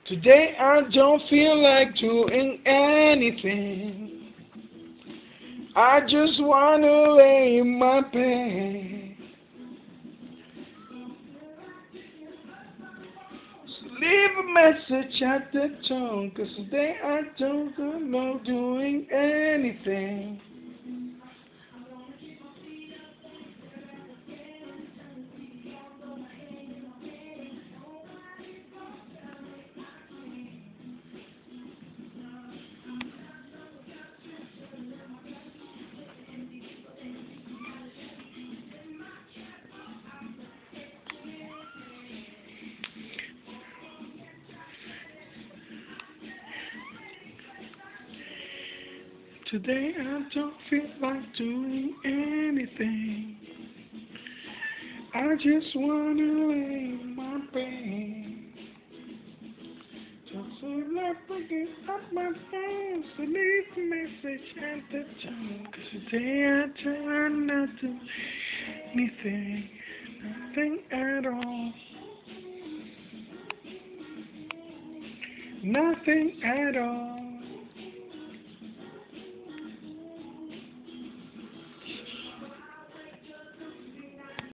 Today I don't feel like doing anything. I just wanna lay in my bed. So leave a message at the tone, 'cause today I don't feel like doing anything. Today I don't feel like doing anything. I just wanna lay in my bed. Just so like picking up my phone, so leave a message at the tone. 'Cause today I try not to do anything, nothing at all, nothing at all.